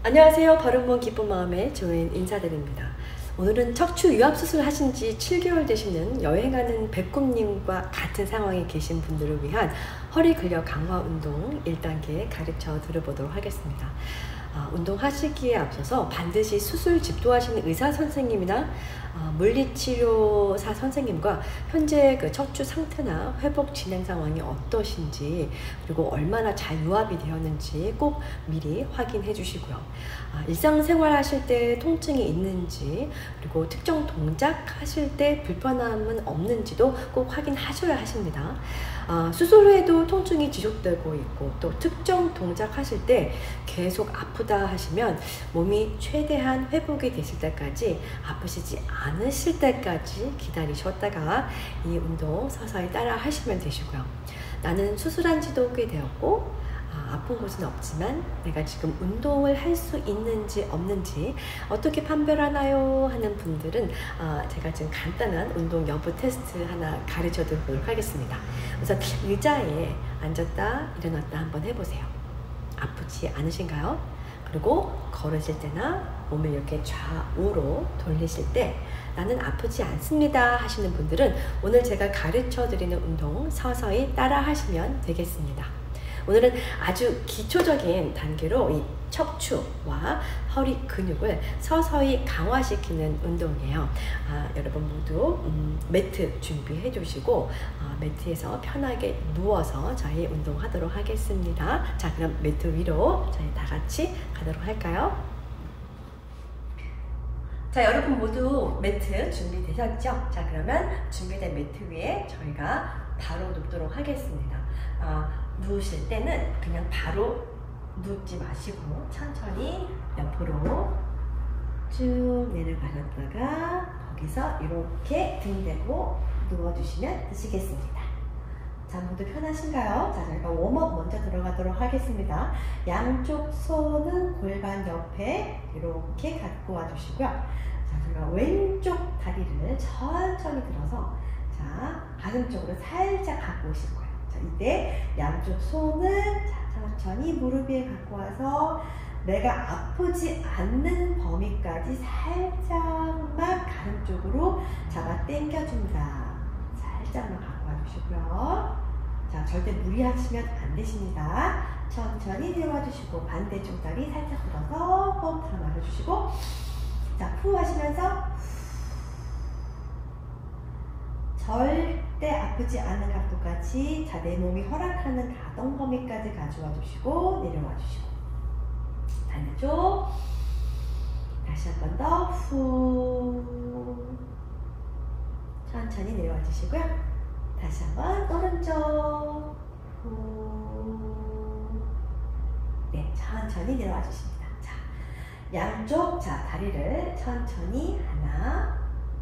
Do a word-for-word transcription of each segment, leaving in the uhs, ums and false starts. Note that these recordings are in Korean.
안녕하세요. 바른몸 기쁜 마음의 조인 인사드립니다. 오늘은 척추 유압수술 하신 지 칠 개월 되시는 여행하는 백꿈님과 같은 상황에 계신 분들을 위한 허리 근력 강화 운동 일 단계 가르쳐 드려보도록 하겠습니다. 아, 운동하시기에 앞서서 반드시 수술 집도하시는 의사 선생님이나 아, 물리치료사 선생님과 현재 그 척추 상태나 회복 진행 상황이 어떠신지, 그리고 얼마나 잘 유압이 되었는지 꼭 미리 확인해 주시고요. 아, 일상생활 하실 때 통증이 있는지, 그리고 특정 동작 하실 때 불편함은 없는지도 꼭 확인하셔야 하십니다. 아, 수술 후에도 통증이 지속되고 있고, 또 특정 동작 하실 때 계속 아프다 하시면 몸이 최대한 회복이 되실 때까지, 아프시지 않으실 때까지 기다리셨다가 이 운동 서서히 따라 하시면 되시고요. 나는 수술한 지도 꽤 되었고 아, 아픈 곳은 없지만 내가 지금 운동을 할 수 있는지 없는지 어떻게 판별하나요? 하는 분들은 아, 제가 지금 간단한 운동 여부 테스트 하나 가르쳐 드리도록 하겠습니다. 우선 의자에 앉았다 일어났다 한번 해보세요. 아프지 않으신가요? 그리고 걸으실 때나 몸을 이렇게 좌우로 돌리실 때 나는 아프지 않습니다 하시는 분들은 오늘 제가 가르쳐 드리는 운동 서서히 따라 하시면 되겠습니다. 오늘은 아주 기초적인 단계로 이 척추와 허리 근육을 서서히 강화시키는 운동이에요. 아, 여러분 모두 음, 매트 준비해 주시고 아, 매트에서 편하게 누워서 저희 운동하도록 하겠습니다. 자, 그럼 매트 위로 저희 다 같이 가도록 할까요? 자, 여러분 모두 매트 준비되셨죠? 자, 그러면 준비된 매트 위에 저희가 바로 눕도록 하겠습니다. 아, 누우실 때는 그냥 바로 눕지 마시고 천천히 옆으로 쭉 내려가셨다가 거기서 이렇게 등 대고 누워주시면 되시겠습니다. 자, 모두 편하신가요? 자, 저희가 웜업 먼저 들어가도록 하겠습니다. 양쪽 손은 골반 옆에 이렇게 갖고 와주시고요. 자, 저희가 왼쪽 다리를 천천히 들어서 자, 가슴 쪽으로 살짝 갖고 오실 거예요. 자, 이때 양쪽 손을 자, 천천히 무릎 위에 갖고 와서 내가 아프지 않는 범위까지 살짝만 가슴 쪽으로 잡아 당겨줍니다. 살짝만 갖고 와주시고요. 자, 절대 무리하시면 안 되십니다. 천천히 내려와 주시고 반대쪽 다리 살짝 들어서 호흡 들어 마셔주시고 자, 후 하시면서 절대 아프지 않은 각도까지 자, 내 몸이 허락하는 가동 범위까지 가져와 주시고 내려와 주시고 반대쪽 다시 한 번 더 후 천천히 내려와 주시고요. 다시 한 번 오른쪽 후 네, 천천히 내려와 주십니다. 자, 양쪽 자 다리를 천천히 하나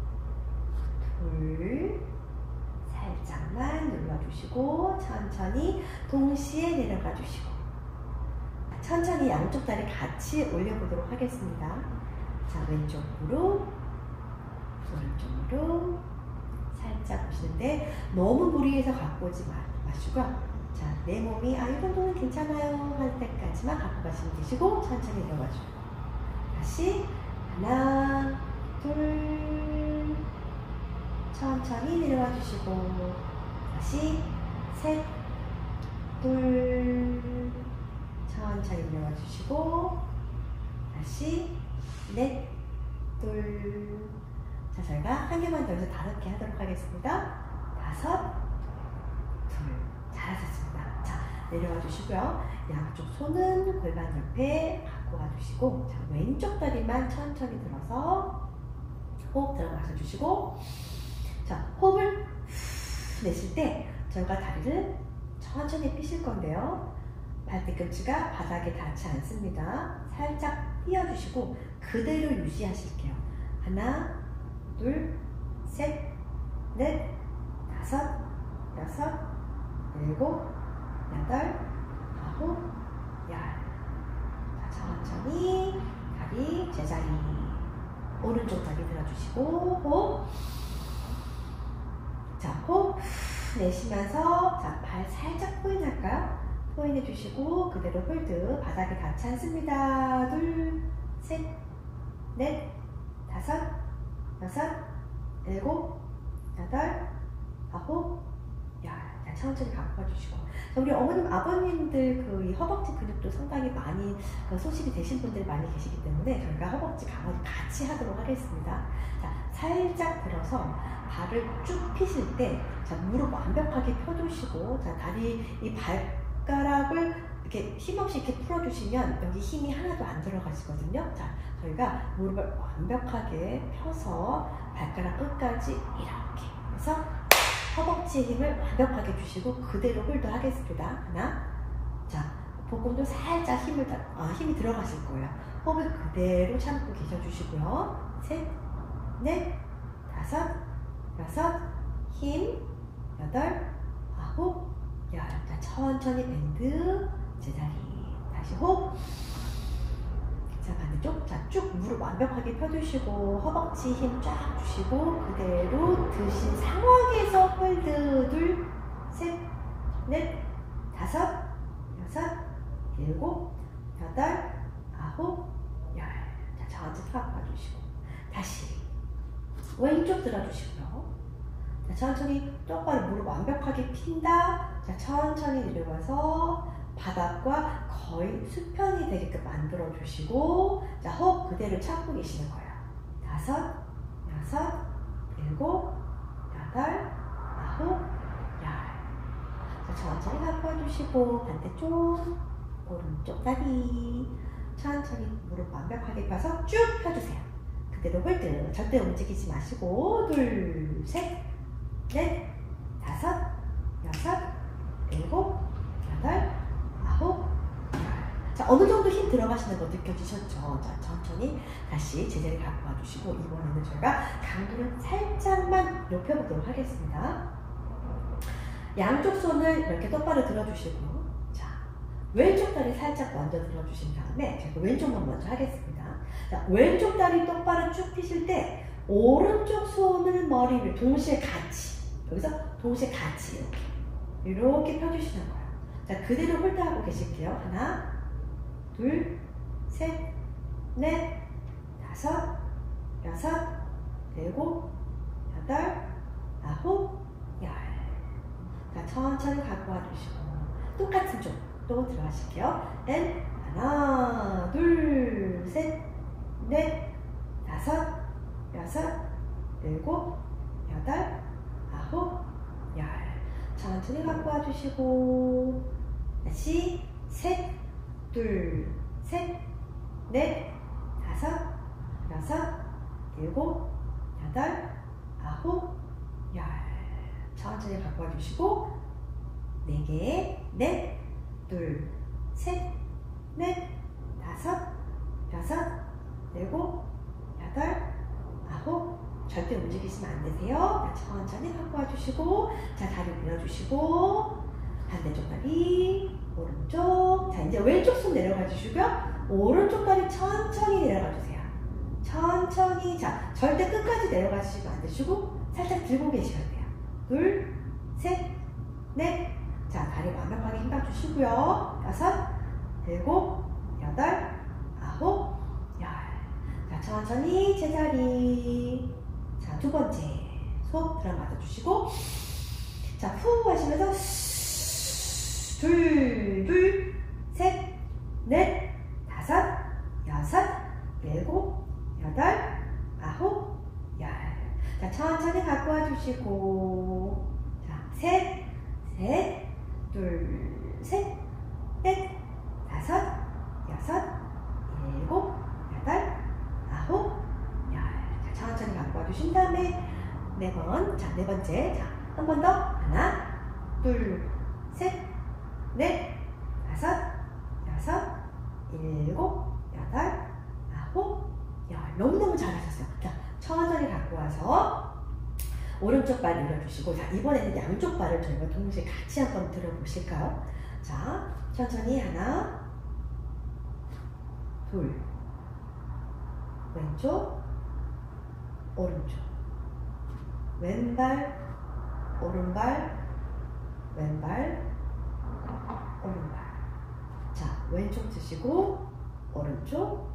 둘 살짝만 눌러주시고 천천히 동시에 내려가 주시고 천천히 양쪽 다리 같이 올려보도록 하겠습니다. 자, 왼쪽 무릎 오른쪽 무릎 살짝 보시는데 너무 무리해서 갖고 오지 마시고요. 자, 내 몸이 아, 이 정도는 괜찮아요 할 때까지만 갖고 가시면 되시고 천천히 내려가 주고 다시 하나 둘 천천히 내려와 주시고 다시 셋, 둘 천천히 내려와 주시고 다시 넷, 둘 자, 저희가 한 개만 더 해서 다섯 개 하도록 하겠습니다. 다섯, 둘 잘하셨습니다. 자, 내려와 주시고요. 양쪽 손은 골반 옆에 갖고 와 주시고 자, 왼쪽 다리만 천천히 들어서 호흡 들어 마셔 주시고 자, 호흡을 내쉴 때 저희가 다리를 천천히 펴실 건데요. 발뒤꿈치가 바닥에 닿지 않습니다. 살짝 띄워주시고 그대로 유지하실게요. 하나, 둘, 셋, 넷, 다섯, 여섯, 일곱, 여덟, 아홉, 열. 자, 천천히 다리 제자리. 오른쪽 다리 들어주시고 호흡. 자, 호흡 내쉬면서 자, 발 살짝 포인트 할까요? 포인해 주시고 그대로 홀드. 바닥에 닿지 않습니다. 둘, 셋, 넷, 다섯, 여섯, 일곱, 여덟, 아홉, 열. 자, 천천히 갖고 와주시고. 자, 우리 어머님, 아버님들 그 이 허벅지 근육도 상당히 많이 그 소실이 되신 분들이 많이 계시기 때문에 저희가 허벅지 강화를 같이 하도록 하겠습니다. 자, 살짝 들어서 발을 쭉 피실 때, 자, 무릎 완벽하게 펴두시고, 자, 다리 이 발가락을 이렇게 힘없이 이렇게 풀어주시면 여기 힘이 하나도 안 들어가시거든요. 자, 저희가 무릎을 완벽하게 펴서 발가락 끝까지 이렇게 해서 허벅지에 힘을 완벽하게 주시고 그대로 홀드 하겠습니다. 하나, 자, 복근도 살짝 힘을 다, 아, 힘이 들어가실 거예요. 호흡을 그대로 참고 계셔주시고요. 셋, 넷, 다섯, 여섯, 힘, 여덟, 아홉, 열. 자, 천천히 밴드 제자리. 다시 호흡. 자, 반대쪽. 자, 쭉 무릎 완벽하게 펴주시고 허벅지 힘 쫙 주시고 그대로 드신 상황에서 홀드. 둘, 셋, 넷, 다섯, 여섯, 일곱, 여덟, 아홉, 열. 자, 천천히 갖고 와주시고 다시 왼쪽 들어주시고요. 자, 천천히 똑바로 무릎 완벽하게 핀다. 자, 천천히 내려와서 바닥과 거의 수평이 되게끔 만들어 주시고, 자, 호흡 그대로 참고 계시는 거예요. 다섯, 여섯, 일곱, 여덟, 아홉, 열. 자, 천천히 갖고 와주시고 반대쪽 오른쪽 다리 천천히 무릎 완벽하게 펴서 쭉 펴주세요. 그대로 홀드. 절대 움직이지 마시고 둘, 셋, 넷, 다섯, 여섯, 일곱, 여덟, 아홉, 열. 자, 어느 정도 힘 들어가시는 거 느껴지셨죠? 자, 천천히 다시 제자리 갖고 와주시고 이번에는 저희가 강도를 살짝만 높여보도록 하겠습니다. 양쪽 손을 이렇게 똑바로 들어주시고, 자, 왼쪽 다리 살짝 먼저 들어주신 다음에 제가 왼쪽만 먼저 하겠습니다. 자, 왼쪽 다리 똑바로 쭉 펴실 때 오른쪽 손을 머리 위에 동시에 같이, 여기서 동시에 같이 이렇게 이렇게 펴주시는 거예요. 자, 그대로 홀드하고 계실게요. 하나, 둘, 셋, 넷, 다섯, 여섯, 일곱, 여덟, 아홉, 열. 자, 천천히 갖고 와주시고 똑같은 쪽 또 들어가실게요. 앤 하나, 둘, 셋, 넷, 다섯, 여섯, 일곱, 여덟, 아홉, 열. 천천히 갖고 와주시고 다시 셋, 둘, 셋, 넷, 다섯, 여섯, 일곱, 여덟, 아홉, 열. 천천히 갖고 와주시고 네 개, 넷, 둘, 셋, 넷, 다섯, 여섯, 일곱, 여덟, 아홉. 절대 움직이시면 안 되세요. 자, 천천히 갖고 와주시고, 자, 다리 밀어주시고, 반대쪽 다리, 오른쪽. 자, 이제 왼쪽 손 내려가 주시고요. 오른쪽 다리 천천히 내려가 주세요. 천천히. 자, 절대 끝까지 내려가시면 안 되시고, 살짝 들고 계셔야 돼요. 둘, 셋, 넷. 자, 다리 완벽하게 힘 주시고요. 여섯, 일곱, 여덟, 아홉, 열. 자, 천천히 제자리. 자, 두 번째 호흡 들어 맞아주시고, 자, 후 하시면서 둘, 둘, 셋, 넷, 다섯, 여섯, 일곱, 여덟, 아홉, 열. 자, 천천히 갖고 와주시고, 자, 셋, 셋, 둘, 셋, 넷, 다섯, 여섯, 일곱, 여덟, 아홉, 열. 자, 천천히 갖고 와주신 다음에 네 번, 자, 네 번째, 자, 한 번 더. 하나, 둘, 셋, 넷, 다섯, 여섯, 일곱, 여덟, 아홉, 열. 너무너무 잘하셨어요. 자, 천천히 갖고 와서 오른쪽 발 내려주시고, 자, 이번에는 양쪽 발을 저희가 동시에 같이 한번 들어보실까요? 자, 천천히 하나, 둘, 왼쪽, 오른쪽, 왼발, 오른발, 왼발, 오른발. 왼쪽 드시고 오른쪽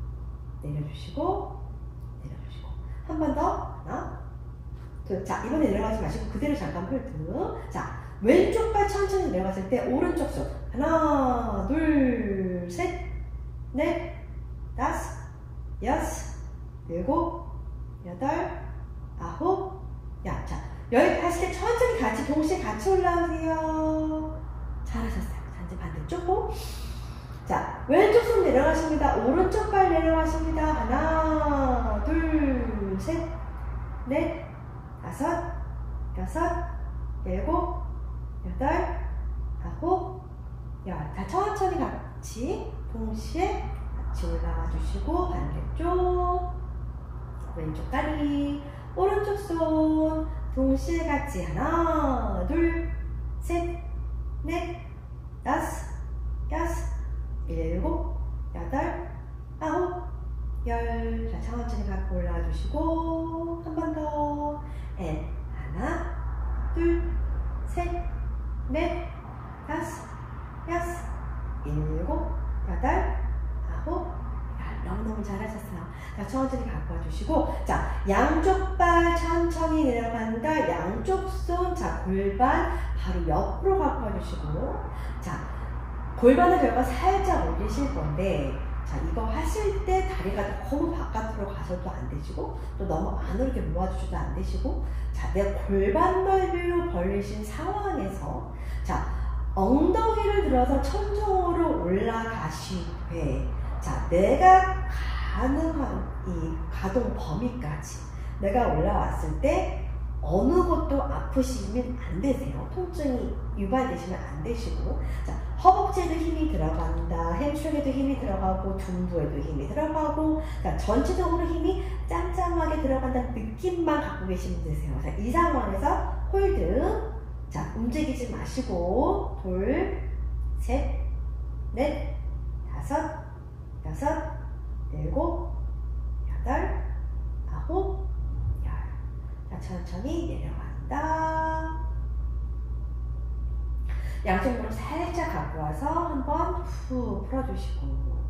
내려주시고 내려주시고 한 번 더. 하나 둘. 자, 이번에 내려가지 마시고 그대로 잠깐 홀드. 자, 왼쪽 발 천천히 내려갔을 때 오른쪽 손 하나 둘 셋 넷 다섯 여섯 일곱 여덟 아홉. 야, 자, 여기 하실 때 천천히 같이 동시에 같이 올라오세요. 잘하셨어요. 자, 이제 반대쪽 호. 자, 왼쪽 손 내려가십니다. 오른쪽 발 내려가십니다. 하나 둘 셋 넷 다섯 여섯 일곱 여덟 아홉 열. 다 천천히 같이 동시에 같이 올라와 주시고 반대쪽 왼쪽 다리 오른쪽 손 동시에 같이 하나 둘 셋 넷 다섯 여섯 일곱 여덟 아홉 열. 자, 천천히 갖고 올라와 주시고 한 번 더. 앤 하나 둘 셋 넷 다섯 여섯 일곱 여덟 아홉 열. 너무너무 잘하셨어요. 자, 천천히 갖고 와주시고, 자, 양쪽 발 천천히 내려간다. 양쪽 손, 자, 골반 바로 옆으로 갖고 와주시고, 자, 골반을 저희가 살짝 올리실 건데, 자, 이거 하실 때 다리가 너무 바깥으로 가셔도 안 되시고, 또 너무 안으로 이렇게 모아주셔도 안 되시고, 자, 내 골반 넓이로 벌리신 상황에서, 자, 엉덩이를 들어서 천정으로 올라가시되, 자, 내가 가능한 이 가동 범위까지 내가 올라왔을 때 어느 곳도 아프시면 안 되세요. 통증이 유발되시면 안 되시고, 자, 허벅지에도 힘이 들어간다. 햄스트링에도 힘이 들어가고 둔부에도 힘이 들어가고, 자, 전체적으로 힘이 짱짱하게 들어간다는 느낌만 갖고 계시면 되세요. 자, 이 상황에서 홀드. 자, 움직이지 마시고 둘, 셋, 넷, 다섯, 여섯, 일곱, 여덟, 아홉, 열. 자, 천천히 내려간다. 양쪽 무릎 살짝 갖고 와서 한번 후 풀어주시고,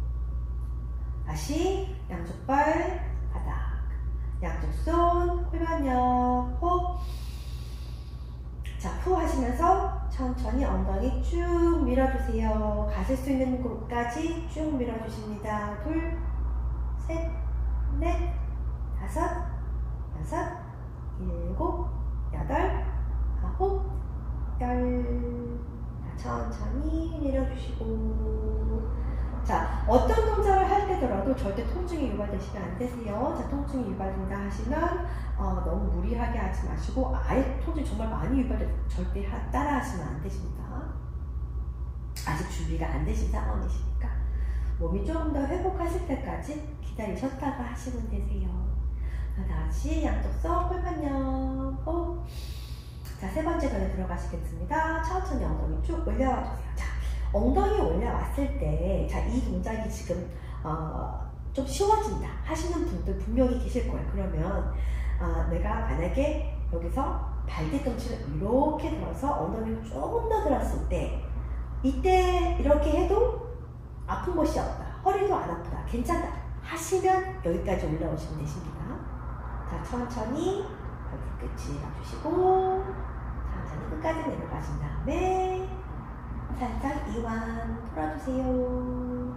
다시 양쪽 발 바닥, 양쪽 손 골반 옆 호흡. 자, 후 하시면서 천천히 엉덩이 쭉 밀어주세요. 가실 수 있는 곳까지 쭉 밀어주십니다. 둘, 셋, 넷, 다섯, 여섯, 일곱, 여덟, 아홉, 열. 천천히 내려주시고, 자, 어떤 동작을 할 때더라도 절대 통증이 유발되시면 안 되세요. 자, 통증이 유발된다 하시면 어, 너무 무리하게 하지 마시고, 아예 통증이 정말 많이 유발돼 절대 하, 따라 하시면 안 되십니다. 아직 준비가 안 되신 상황이시니까 몸이 조금 더 회복하실 때까지 기다리셨다가 하시면 되세요. 자, 다시 양쪽 손 골반 옆 호흡. 자, 세 번째 변에 들어가시겠습니다. 천천히 엉덩이 쭉 올려와 주세요. 자, 엉덩이 올려왔을 때, 자, 이 동작이 지금 어, 좀 쉬워진다 하시는 분들 분명히 계실 거예요. 그러면 어, 내가 만약에 여기서 발뒤꿈치를 이렇게 들어서 엉덩이를 조금 더 들었을 때, 이때 이렇게 해도 아픈 곳이 없다, 허리도 안 아프다, 괜찮다 하시면 여기까지 올라오시면 되십니다. 자, 천천히 발뒤꿈치 놔주시고 천천히 끝까지 내려가신 다음에 살짝 이완 풀어주세요.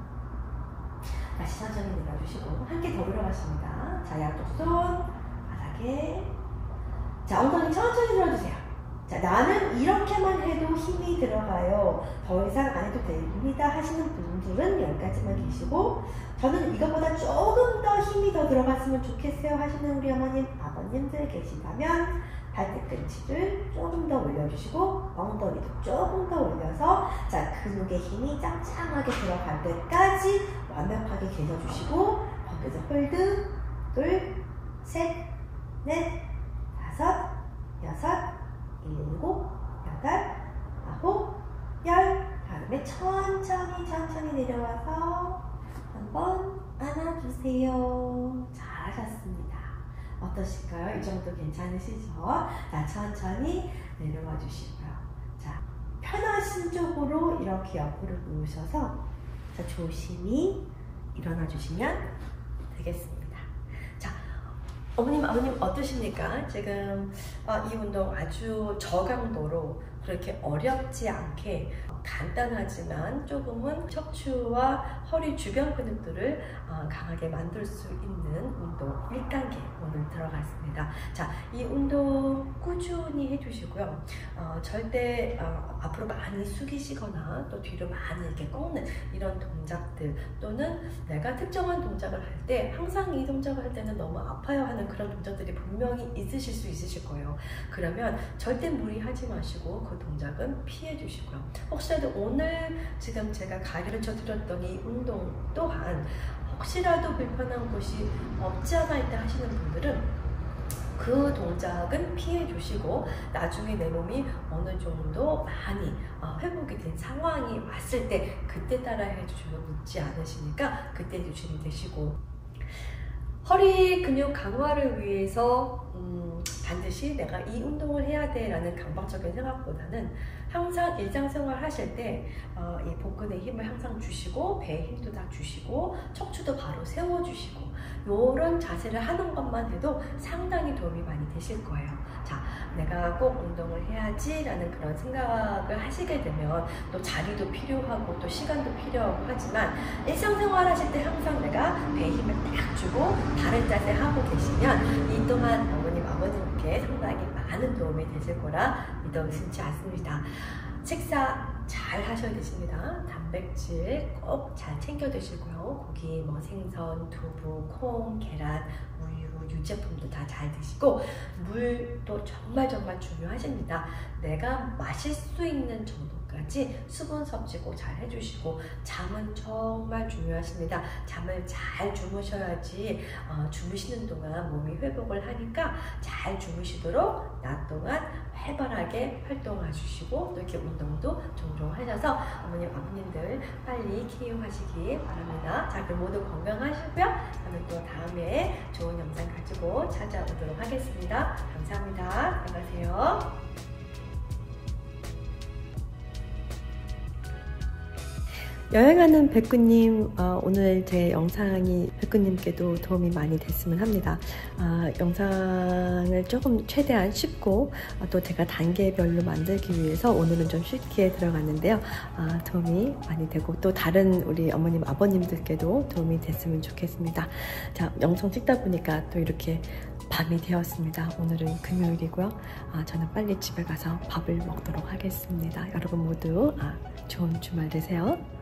다시 천천히 내려주시고 한 개 더 들어가십니다. 자, 양쪽 손 바닥에. 자, 엉덩이 천천히 들어주세요. 자, 나는 이렇게만 해도 힘이 들어가요, 더 이상 안 해도 됩니다 하시는 분들은 여기까지만 계시고, 저는 이것보다 조금 더 힘이 더 들어갔으면 좋겠어요 하시는 우리 어머님, 아버님들 계신다면 발뒤꿈치를 조금 더 올려주시고 엉덩이도 조금 더 올려서, 자, 근육의 힘이 짱짱하게 들어갈 때까지 완벽하게 계셔주시고, 거기서 홀드. 둘, 셋, 넷, 다섯, 여섯, 일곱, 여덟, 아홉, 열. 다음에 천천히 천천히 내려와서 한번 안아주세요. 잘하셨습니다. 어떠실까요? 이 정도 괜찮으시죠? 자, 천천히 내려와 주시고요. 자, 편하신 쪽으로 이렇게 옆으로 누우셔서 자, 조심히 일어나 주시면 되겠습니다. 자, 어머님, 아버님 어떠십니까? 지금 어, 이 운동 아주 저강도로 그렇게 어렵지 않게 간단하지만 조금은 척추와 허리 주변 근육들을 어, 강하게 만들 수 있는 운동 일 단계 오늘 들어갔습니다. 자, 이 운동 꾸준히 해주시고요. 어, 절대 어, 앞으로 많이 숙이시거나 또 뒤로 많이 이렇게 꺾는 이런 동작들 또는 내가 특정한 동작을 할 때 항상 이 동작을 할 때는 너무 아파요 하는 그런 동작들이 분명히 있으실 수 있으실 거예요. 그러면 절대 무리하지 마시고 그 동작은 피해 주시고요. 혹시라도 오늘 지금 제가 가르쳐 드렸던 이 운동 또한 혹시라도 불편한 곳이 없지 않아 있다 하시는 분들은 그 동작은 피해 주시고 나중에 내 몸이 어느 정도 많이 회복이 된 상황이 왔을 때 그때 따라 해주시면 늦지 않으시니까 그때 해주시면 되시고, 허리 근육 강화를 위해서 음, 반드시 내가 이 운동을 해야 돼 라는 강박적인 생각보다는 항상 일상생활 하실 때 어, 이 복근에 힘을 항상 주시고 배에 힘도 다 주시고 척추도 바로 세워주시고 이런 자세를 하는 것만 해도 상당히 도움이 많이 되실 거예요. 자, 내가 꼭 운동을 해야지 라는 그런 생각을 하시게 되면 또 자리도 필요하고 또 시간도 필요하고 하지만 일상생활 하실 때 항상 내가 배에 힘을 딱 주고 바른 자세 하고 계시면 이 또한 어머님 아버님께 상당히 많은 도움이 되실 거라 믿어 의심치 않습니다. 식사 잘 하셔야 되십니다. 단백질 꼭 잘 챙겨 드시고요. 고기, 뭐 생선, 두부, 콩, 계란, 우유, 유제품도 다 잘 드시고 물도 정말 정말 중요하십니다. 내가 마실 수 있는 정도까지 수분 섭취 꼭 잘 해주시고 잠은 정말 중요하십니다. 잠을 잘 주무셔야지 어, 주무시는 동안 몸이 회복을 하니까 잘 주무시도록 낮 동안 활발하게 활동해 주시고 또 이렇게 운동도 종종 하셔서 어머님 아버님들 빨리 케어하시기 바랍니다. 자, 그럼 모두 건강하시고요. 저는 또 다음에 좋은 영상 가지고 찾아오도록 하겠습니다. 감사합니다. 들어가세요. 여행하는 백구님, 어, 오늘 제 영상이 백구님께도 도움이 많이 됐으면 합니다. 어, 영상을 조금 최대한 쉽고 어, 또 제가 단계별로 만들기 위해서 오늘은 좀 쉽게 들어갔는데요. 어, 도움이 많이 되고 또 다른 우리 어머님 아버님들께도 도움이 됐으면 좋겠습니다. 자, 영상 찍다 보니까 또 이렇게 밤이 되었습니다. 오늘은 금요일이고요. 어, 저는 빨리 집에 가서 밥을 먹도록 하겠습니다. 여러분 모두 아, 좋은 주말 되세요.